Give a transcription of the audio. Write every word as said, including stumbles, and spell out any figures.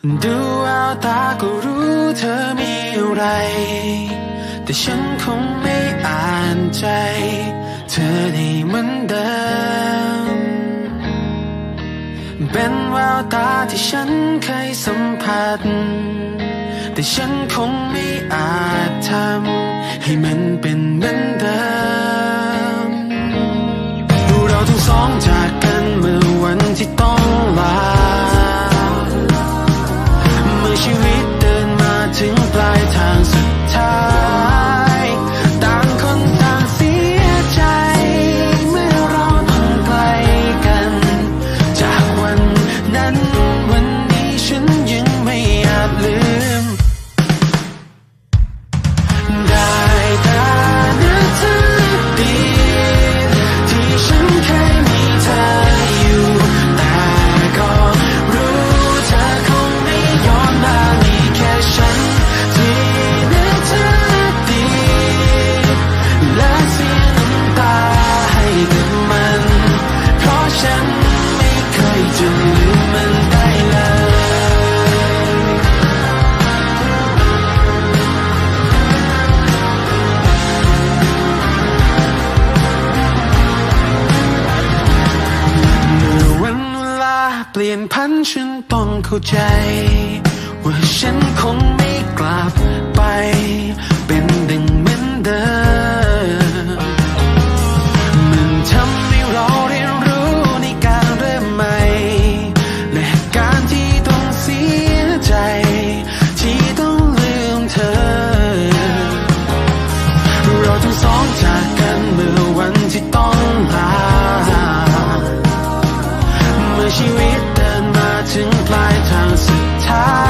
ดูแววตาก็รู้เธอมีอะไรแต่ฉันคงไม่อ่านใจเธอได้เหมือนเดิมเป็นแววตาที่ฉันเคยสัมผัสแต่ฉันคงไม่อาจทำให้มันเป็นเหมือนเดิมเราทั้งสองจากกันเมื่อวันที่ต้องลาเมื่อชีวิตเดินมาถึงปลายทางสุดท้ายต่างคนต่างเสียใจเมื่อเราต้องไกลกันจากวันนั้นวันนี้ฉันยังไม่อาจลืมได้แต่นึกถึงอดีตที่ฉันเคยมีเธออยู่แต่ก็รู้เธอคงไม่ย้อนมามีแค่ฉันที่นึกถึงอดีตและเสียน้ำตาให้กับมันเพราะฉันไม่เคยจะลืมมันได้เลยเปลี่ยนพันฉันต้องเข้าใจว่าฉันคงไม่กลับไปเป็นดังเหมือนเดิมมันทำให้เราเรียนรู้ในการเริ่มใหม่และการที่ต้องเสียใจที่ต้องลืมเธอเราทั้งสองจากกันเมื่อวันที่ต้องลาเมื่อชีวิตเดินมาถึงปลายทางสุดท้าย